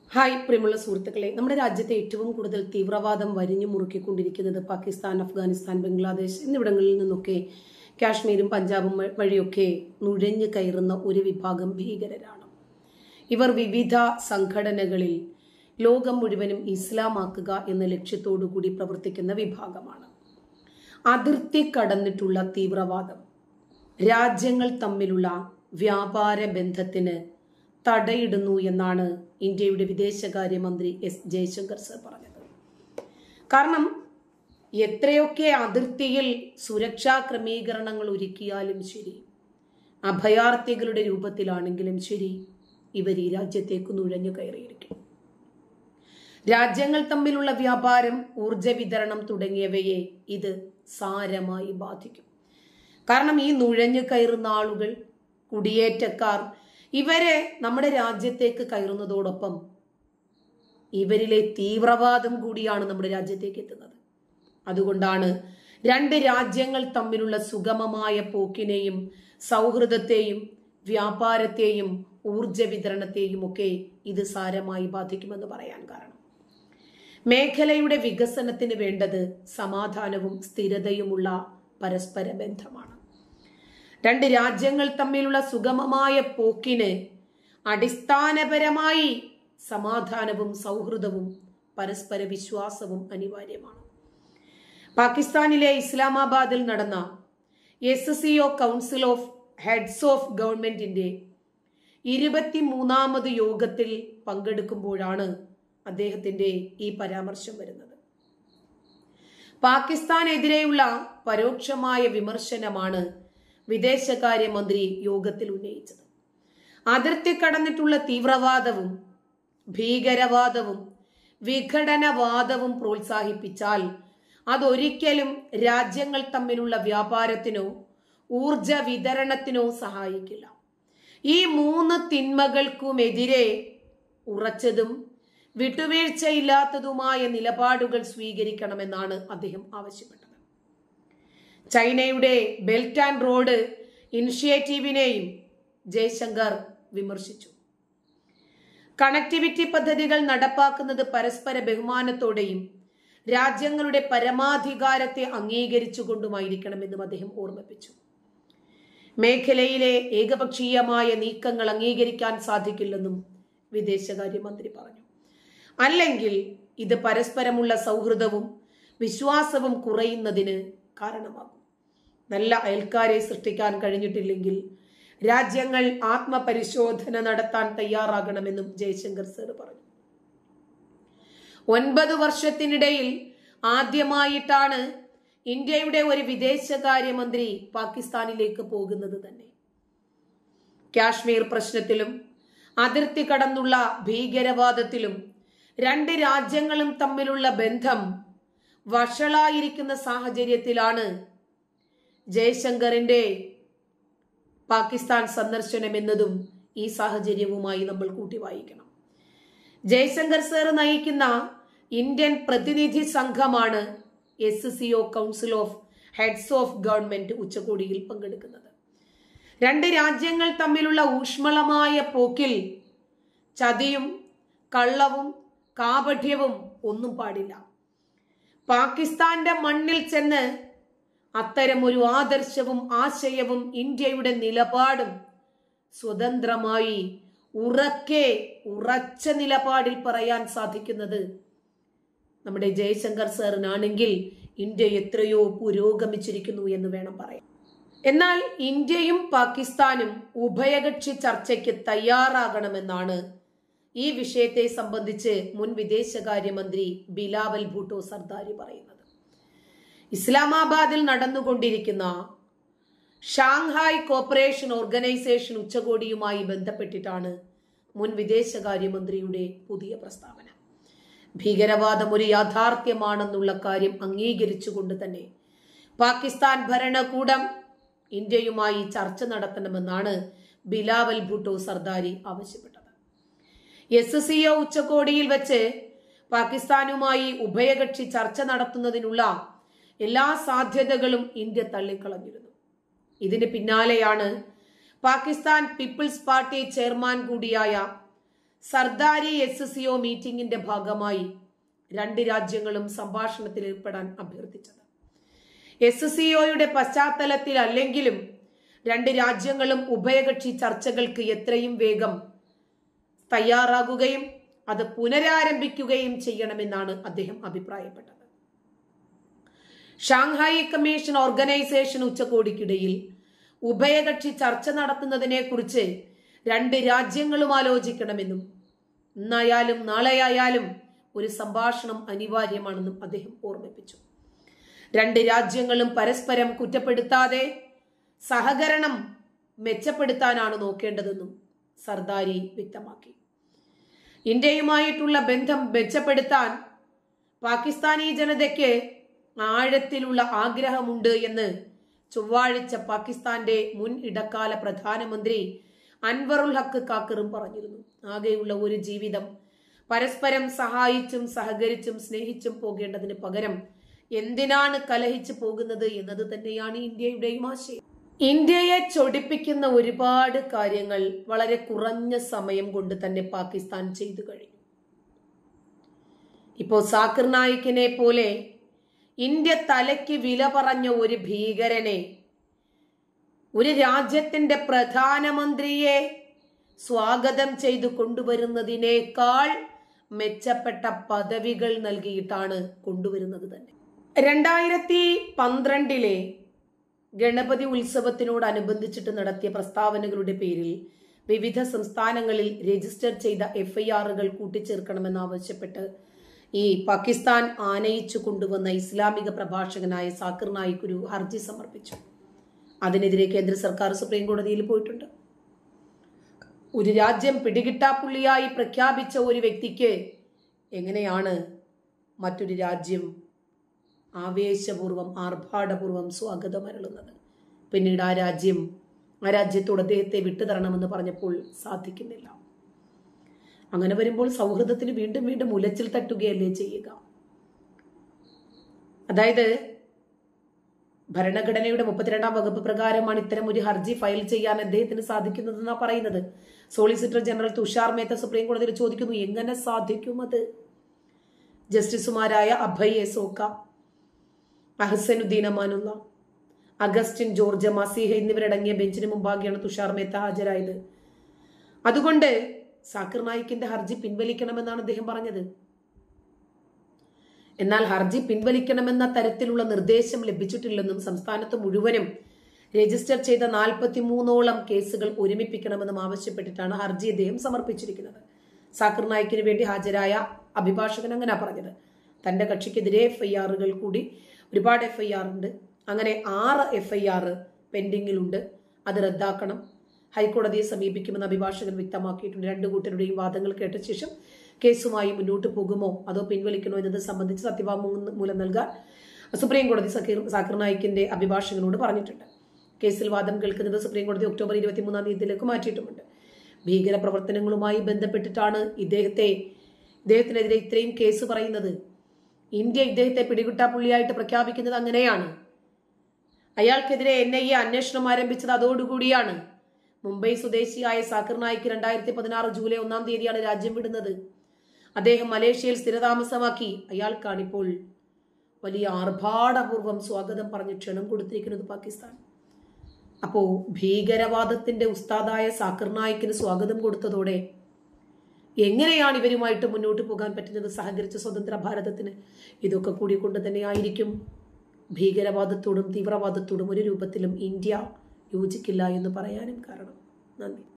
Hi പ്രിയമുള്ള സുഹൃത്തുക്കളെ, നമ്മുടെ രാജ്യത്തെ ഏറ്റവും കൂടുതൽ തീവ്രവാദം വരിഞ്ഞു മുറുക്കിക്കൊണ്ടിരിക്കുന്നത് പാകിസ്ഥാൻ, അഫ്ഗാനിസ്ഥാൻ, ബംഗ്ലാദേശ് എന്നിവിടങ്ങളിൽ നിന്നൊക്കെ കാശ്മീരും പഞ്ചാബും വഴിയൊക്കെ നുഴഞ്ഞു കയറുന്ന ഒരു വിഭാഗം ഭീകരരാണ്. ഇവർ വിവിധ സംഘടനകളിൽ ലോകം മുഴുവനും ഇസ്ലാമാക്കുക എന്ന ലക്ഷ്യത്തോടു കൂടി പ്രവർത്തിക്കുന്ന വിഭാഗമാണ്. അതിർത്തി കടന്നിട്ടുള്ള തീവ്രവാദം രാജ്യങ്ങൾ തമ്മിലുള്ള വ്യാപാര ബന്ധത്തിന് തടയിടുന്നു എന്നാണ് ഇന്ത്യയുടെ വിദേശകാര്യമന്ത്രി എസ് ജയശങ്കർ സർ പറഞ്ഞത്. കാരണം എത്രയൊക്കെ അതിർത്തിയിൽ സുരക്ഷാ ക്രമീകരണങ്ങൾ ഒരുക്കിയാലും ശരി, അഭയാർത്ഥികളുടെ രൂപത്തിലാണെങ്കിലും ശരി, ഇവർ ഈ രാജ്യത്തേക്ക് നുഴഞ്ഞു കയറിയിരിക്കും. രാജ്യങ്ങൾ തമ്മിലുള്ള വ്യാപാരം, ഊർജ വിതരണം തുടങ്ങിയവയെ ഇത് സാരമായി ബാധിക്കും. കാരണം ഈ നുഴഞ്ഞു കയറുന്ന ആളുകൾ, കുടിയേറ്റക്കാർ, ഇവരെ നമ്മുടെ രാജ്യത്തേക്ക് കയറുന്നതോടൊപ്പം ഇവരിലെ തീവ്രവാദം കൂടിയാണ് നമ്മുടെ രാജ്യത്തേക്ക് എത്തുന്നത്. അതുകൊണ്ടാണ് രണ്ട് രാജ്യങ്ങൾ തമ്മിലുള്ള സുഗമമായ പോക്കിനെയും സൗഹൃദത്തെയും വ്യാപാരത്തെയും ഊർജ വിതരണത്തെയും ഒക്കെ ഇത് സാരമായി ബാധിക്കുമെന്ന് പറയാൻ കാരണം. മേഖലയുടെ വികസനത്തിന് വേണ്ടത് സമാധാനവും സ്ഥിരതയുമുള്ള പരസ്പര ബന്ധമാണ്. രണ്ട് രാജ്യങ്ങൾ തമ്മിലുള്ള സുഗമമായ പോക്കിന് അടിസ്ഥാനപരമായി സമാധാനവും സൗഹൃദവും പരസ്പര വിശ്വാസവും പാകിസ്ഥാനിലെ ഇസ്ലാമാബാദിൽ നടന്ന SCO council of heads of ഗവൺമെന്റിന്റെ 23ാമത് യോഗത്തിൽ പങ്കെടുക്കുമ്പോഴാണ് അദ്ദേഹത്തിന്റെ ഈ പരാമർശം വരുന്നത്. പാകിസ്ഥാനെതിരെയുള്ള പരോക്ഷമായ വിമർശനമാണ് വിദേശകാര്യമന്ത്രി യോഗത്തിൽ ഉന്നയിച്ചത്. അതിർത്തി കടന്നിട്ടുള്ള തീവ്രവാദവും ഭീകരവാദവും വിഘടനവാദവും പ്രോത്സാഹിപ്പിച്ചാൽ അതൊരിക്കലും രാജ്യങ്ങൾ തമ്മിലുള്ള വ്യാപാരത്തിനോ ഊർജ വിതരണത്തിനോ സഹായിക്കില്ല. ഈ 3 തിന്മകൾക്കുമെതിരെ ഉറച്ചതും വിട്ടുവീഴ്ചയില്ലാത്തതുമായ നിലപാടുകൾ സ്വീകരിക്കണമെന്നാണ് അദ്ദേഹം ആവശ്യപ്പെട്ടത്. ചൈനയുടെ ബെൽറ്റ് ആൻഡ് റോഡ് ഇനിഷ്യേറ്റീവിനെയും ജയശങ്കർ വിമർശിച്ചു. കണക്ടിവിറ്റി പദ്ധതികൾ നടപ്പാക്കുന്നത് പരസ്പര ബഹുമാനത്തോടെയും രാജ്യങ്ങളുടെ പരമാധികാരത്തെ അംഗീകരിച്ചുകൊണ്ടുമായിരിക്കണമെന്നും അദ്ദേഹം ഓർമ്മിപ്പിച്ചു. മേഖലയിലെ ഏകപക്ഷീയമായ നീക്കങ്ങൾ അംഗീകരിക്കാൻ സാധിക്കില്ലെന്നും വിദേശകാര്യമന്ത്രി പറഞ്ഞു. അല്ലെങ്കിൽ ഇത് പരസ്പരമുള്ള സൗഹൃദവും വിശ്വാസവും കുറയുന്നതിന് കാരണമാകും. നല്ല അയൽക്കാരെ സൃഷ്ടിക്കാൻ കഴിഞ്ഞിട്ടില്ലെങ്കിൽ രാജ്യങ്ങൾ ആത്മപരിശോധന നടത്താൻ തയ്യാറാകണമെന്നും ജയശങ്കർ സർ പറഞ്ഞു. 9 വർഷത്തിനിടയിൽ ആദ്യമായിട്ടാണ് ഇന്ത്യയുടെ ഒരു വിദേശകാര്യമന്ത്രി പാകിസ്ഥാനിലേക്ക് പോകുന്നത് തന്നെ. കാശ്മീർ പ്രശ്നത്തിലും അതിർത്തി കടന്നുള്ള ഭീകരവാദത്തിലും രണ്ട് രാജ്യങ്ങളും തമ്മിലുള്ള ബന്ധം വഷളായിരിക്കുന്ന സാഹചര്യത്തിലാണ് ജയശങ്കറിന്റെ പാകിസ്ഥാൻ സന്ദർശനം എന്നതും ഈ സാഹചര്യവുമായി നമ്മൾ കൂട്ടി വായിക്കണം. ജയശങ്കർ സർ നയിക്കുന്ന ഇന്ത്യൻ പ്രതിനിധി സംഘമാണ് SCO council of heads of government ഉച്ചകോടിയിൽ പങ്കെടുക്കുന്നത്. രണ്ട് രാജ്യങ്ങൾ തമ്മിലുള്ള ഊഷ്മളമായ പോക്കിൽ ചതിയും കള്ളവും കാപഠ്യവും ഒന്നും പാടില്ല. പാകിസ്ഥാന്റെ മണ്ണിൽ ചെന്ന് അത്തരം ഒരു ആദർശവും ആശയവും ഇന്ത്യയുടെ നിലപാടും സ്വതന്ത്രമായി ഉറച്ച നിലപാടിൽ പറയാൻ സാധിക്കുന്നത് നമ്മുടെ ജയശങ്കർ സാറിനാണെങ്കിൽ ഇന്ത്യ എത്രയോ പുരോഗമിച്ചിരിക്കുന്നു എന്ന് വേണം പറയാൻ. എന്നാൽ ഇന്ത്യയും പാകിസ്ഥാനും ഉഭയകക്ഷി ചർച്ചയ്ക്ക് തയ്യാറാകണമെന്നാണ് ഈ വിഷയത്തെ സംബന്ധിച്ച് മുൻ വിദേശകാര്യമന്ത്രി ബിലാവൽ ഭൂട്ടോ സർദാരി പറയുന്നത്. ഇസ്ലാമാബാദിൽ നടന്നുകൊണ്ടിരിക്കുന്ന ഷാങ്ഹായ് കോപ്പറേഷൻ ഓർഗനൈസേഷൻ ഉച്ചകോടിയുമായി ബന്ധപ്പെട്ടിട്ടാണ് മുൻ വിദേശകാര്യമന്ത്രിയുടെ പുതിയ പ്രസ്താവന. ഭീകരവാദം ഒരു യാഥാർത്ഥ്യമാണെന്നുള്ള കാര്യം അംഗീകരിച്ചുകൊണ്ട് തന്നെ പാകിസ്ഥാൻ ഭരണകൂടം ഇന്ത്യയുമായി ചർച്ച നടത്തണമെന്നാണ് ബിലാവൽ ഭൂട്ടോ സർദാരി ആവശ്യപ്പെട്ടത്. SCO ഉച്ചകോടിയിൽ വെച്ച് പാകിസ്ഥാനുമായി ഉഭയകക്ഷി ചർച്ച നടത്തുന്നതിനുള്ള എല്ലാ സാധ്യതകളും ഇന്ത്യ തള്ളിക്കളഞ്ഞിരുന്നു. ഇതിന് പിന്നാലെയാണ് പാകിസ്ഥാൻ പീപ്പിൾസ് പാർട്ടി ചെയർമാൻ കൂടിയായ സർദാരി SCO മീറ്റിംഗിന്റെ ഭാഗമായി രണ്ട് രാജ്യങ്ങളും സംഭാഷണത്തിൽ ഏർപ്പെടാൻ അഭ്യർത്ഥിച്ചത്. SCOയുടെ പശ്ചാത്തലത്തിൽ അല്ലെങ്കിലും രണ്ട് രാജ്യങ്ങളും ഉഭയകക്ഷി ചർച്ചകൾക്ക് എത്രയും വേഗം തയ്യാറാകുകയും അത് പുനരാരംഭിക്കുകയും ചെയ്യണമെന്നാണ് അദ്ദേഹം അഭിപ്രായപ്പെട്ടത്. ഷാങ്ഹായി കമ്മീഷൻ ഓർഗനൈസേഷൻ ഉച്ചകോടിക്കിടയിൽ ഉഭയകക്ഷി ചർച്ച നടത്തുന്നതിനെ കുറിച്ച് രണ്ട് രാജ്യങ്ങളും ആലോചിക്കണമെന്നും ഇന്നായാലും നാളെയായാലും ഒരു സംഭാഷണം അനിവാര്യമാണെന്നും അദ്ദേഹം ഓർമ്മിപ്പിച്ചു. രണ്ട് രാജ്യങ്ങളും പരസ്പരം കുറ്റപ്പെടുത്താതെ സഹകരണം മെച്ചപ്പെടുത്താനാണ് നോക്കേണ്ടതെന്നും സർദാരി വ്യക്തമാക്കി. ഇന്ത്യയുമായിട്ടുള്ള ബന്ധം മെച്ചപ്പെടുത്താൻ പാകിസ്ഥാനി ജനതയ്ക്ക് ആഴത്തിലുള്ള ആഗ്രഹമുണ്ട് എന്ന് ചൊവ്വാഴ്ച പാകിസ്ഥാന്റെ മുൻ ഇടക്കാല പ്രധാനമന്ത്രി അൻവറുൽ ഹക്ക് കാക്കറും പറഞ്ഞിരുന്നു. ആകെയുള്ള ഒരു ജീവിതം പരസ്പരം സഹായിച്ചും സഹകരിച്ചും സ്നേഹിച്ചും പോകേണ്ടതിന് പകരം എന്തിനാണ് കലഹിച്ചു പോകുന്നത് എന്നത് തന്നെയാണ് ഇന്ത്യയുടെയും ആശയം. ഇന്ത്യയെ ചൊടിപ്പിക്കുന്ന ഒരുപാട് കാര്യങ്ങൾ വളരെ കുറഞ്ഞ സമയം കൊണ്ട് തന്നെ പാകിസ്ഥാൻ ചെയ്തു കഴിഞ്ഞു. ഇപ്പോ സാക്കിർ നായിക്കിനെ പോലെ ഇന്ത്യ തലയ്ക്ക് വില പറഞ്ഞ ഒരു ഭീകരനെ ഒരു രാജ്യത്തിന്റെ പ്രധാനമന്ത്രിയെ സ്വാഗതം ചെയ്തു കൊണ്ടുവരുന്നതിനേക്കാൾ മെച്ചപ്പെട്ട പദവികൾ നൽകിയിട്ടാണ് കൊണ്ടുവരുന്നത് തന്നെ. 2012 ഗണപതി ഉത്സവത്തിനോടനുബന്ധിച്ചിട്ട് നടത്തിയ പ്രസ്താവനകളുടെ പേരിൽ വിവിധ സംസ്ഥാനങ്ങളിൽ രജിസ്റ്റർ ചെയ്ത FIRകൾ കൂട്ടിച്ചേർക്കണമെന്നാവശ്യപ്പെട്ട് ഈ പാകിസ്ഥാൻ ആനയിച്ചു കൊണ്ടുവന്ന ഇസ്ലാമിക പ്രഭാഷകനായ സാക്കിർ നായിക് ഒരു ഹർജി സമർപ്പിച്ചു. അതിനെതിരെ കേന്ദ്ര സർക്കാർ സുപ്രീം കോടതിയിൽ പോയിട്ടുണ്ട്. ഒരു രാജ്യം പിടികിട്ടാപ്പുള്ളിയായി പ്രഖ്യാപിച്ച ഒരു വ്യക്തിക്ക് എങ്ങനെയാണ് മറ്റൊരു രാജ്യം ആവേശപൂർവം ആർഭാടപൂർവം സ്വാഗതം അരുളുന്നത്? പിന്നീട് ആ രാജ്യത്തോട് അദ്ദേഹത്തെ വിട്ടുതരണമെന്ന് പറഞ്ഞപ്പോൾ സാധിക്കുന്നില്ല. അങ്ങനെ വരുമ്പോൾ സൗഹൃദത്തിന് വീണ്ടും വീണ്ടും ഉലച്ചിൽ തട്ടുകയല്ലേ ചെയ്യുക? അതായത് ഭരണഘടനയുടെ 32-ാം വകുപ്പ് പ്രകാരമാണ് ഇത്തരം ഒരു ഹർജി ഫയൽ ചെയ്യാൻ അദ്ദേഹത്തിന് സാധിക്കുന്നതെന്നാണ് പറയുന്നത്. Solicitor general Tushar Mehta supreme കോടതിയിൽ ചോദിക്കുന്നു, എങ്ങനെ സാധിക്കും അത്? ജസ്റ്റിസുമാരായ അഭയ് സോക്ക, അഹ്സനുദ്ദീൻ അമാനുള്ള, അഗസ്റ്റിൻ ജോർജ് മസീഹ എന്നിവരടങ്ങിയ ബെഞ്ചിന് മുമ്പാകെയാണ് തുഷാർ മേത്ത ഹാജരായത്. അതുകൊണ്ട് സാക്കിർ നായിക്കിന്റെ ഹർജി പിൻവലിക്കണമെന്നാണ് അദ്ദേഹം പറഞ്ഞത്. എന്നാൽ ഹർജി പിൻവലിക്കണമെന്ന തരത്തിലുള്ള നിർദ്ദേശം ലഭിച്ചിട്ടില്ലെന്നും സംസ്ഥാനത്ത് മുഴുവനും രജിസ്റ്റർ ചെയ്ത 43ഓളം കേസുകൾ ഒരുമിപ്പിക്കണമെന്നും ആവശ്യപ്പെട്ടിട്ടാണ് ഹർജി അദ്ദേഹം സമർപ്പിച്ചിരിക്കുന്നത്. സാക്കിർ നായിക്കിന് വേണ്ടി ഹാജരായ അഭിഭാഷകൻ അങ്ങനെ പറഞ്ഞത്. തന്റെ കക്ഷിക്കെതിരെ FIRകൾ കൂടി ഒരുപാട് FIR ഉണ്ട്. അങ്ങനെ 6 FIR പെൻഡിങ്ങിലുണ്ട്. അത് റദ്ദാക്കണം, ഹൈക്കോടതിയെ സമീപിക്കുമെന്ന് അഭിഭാഷകൻ വ്യക്തമാക്കിയിട്ടുണ്ട്. രണ്ടു കൂട്ടരുടെയും വാദങ്ങൾ കേട്ട ശേഷം കേസുമായി മുന്നോട്ട് പോകുമോ അതോ പിൻവലിക്കണോ എന്നത് സംബന്ധിച്ച് സത്യവാങ്മൂലം നൽകാൻ സുപ്രീം കോടതി സാക്കിർ നായിക്കിന്റെ അഭിഭാഷകനോട് പറഞ്ഞിട്ടുണ്ട്. കേസിൽ വാദം കേൾക്കുന്നത് സുപ്രീം കോടതി ഒക്ടോബർ 23-ാം തീയതിയിലേക്ക് മാറ്റിയിട്ടുമുണ്ട്. ഭീകര പ്രവർത്തനങ്ങളുമായി ബന്ധപ്പെട്ടിട്ടാണ് ഇദ്ദേഹത്തിനെതിരെ ഇത്രയും കേസ് പറയുന്നത്. ഇന്ത്യ ഇദ്ദേഹത്തെ പിടികിട്ടാപ്പുള്ളിയായിട്ട് പ്രഖ്യാപിക്കുന്നത് അങ്ങനെയാണ്. അയാൾക്കെതിരെ NIA അന്വേഷണം ആരംഭിച്ചത് അതോടുകൂടിയാണ്. മുംബൈ സ്വദേശിയായ സാക്കിർ നായിക്ക് 2016 ജൂലൈ 1-ാം തീയതിയാണ് രാജ്യം വിടുന്നത്. അദ്ദേഹം മലേഷ്യയിൽ സ്ഥിരതാമസമാക്കി. അയാൾക്കാണിപ്പോൾ വലിയ ആർഭാടപൂർവം സ്വാഗതം പറഞ്ഞ് ക്ഷണം കൊടുത്തിരിക്കുന്നത് പാകിസ്ഥാൻ. അപ്പോ ഭീകരവാദത്തിന്റെ ഉസ്താദായ സാക്കിർ നായിക്കിന് സ്വാഗതം കൊടുത്തതോടെ എങ്ങനെയാണ് ഇവരുമായിട്ട് മുന്നോട്ട് പോകാൻ പറ്റുന്നത്? സഹകരിച്ച സ്വതന്ത്ര ഭാരതത്തിന് ഇതൊക്കെ കൂടി കൊണ്ട് തന്നെ ആയിരിക്കും ഭീകരവാദത്തോടും തീവ്രവാദത്തോടും ഒരു രൂപത്തിലും ഇന്ത്യ യോജിക്കില്ല എന്ന് പറയാനും കാരണം. നന്ദി.